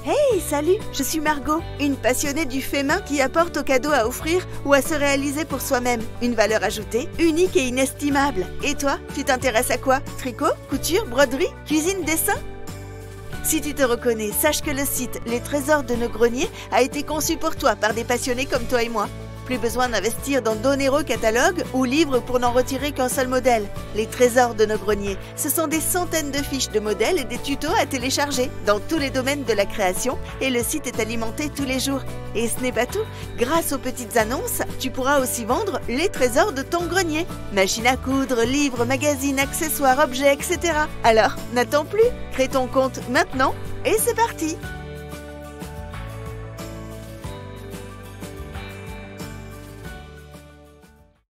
Hey, salut, je suis Margot, une passionnée du fait main qui apporte aux cadeaux à offrir ou à se réaliser pour soi-même. Une valeur ajoutée, unique et inestimable. Et toi, tu t'intéresses à quoi? Tricot, couture, broderie, cuisine, dessin? Si tu te reconnais, sache que le site Les Trésors de nos greniers a été conçu pour toi par des passionnés comme toi et moi. Plus besoin d'investir dans d'onéreux catalogues ou livres pour n'en retirer qu'un seul modèle. Les Trésors de nos greniers, ce sont des centaines de fiches de modèles et des tutos à télécharger dans tous les domaines de la création et le site est alimenté tous les jours. Et ce n'est pas tout, grâce aux petites annonces, tu pourras aussi vendre les trésors de ton grenier. Machines à coudre, livres, magazines, accessoires, objets, etc. Alors, n'attends plus, crée ton compte maintenant et c'est parti!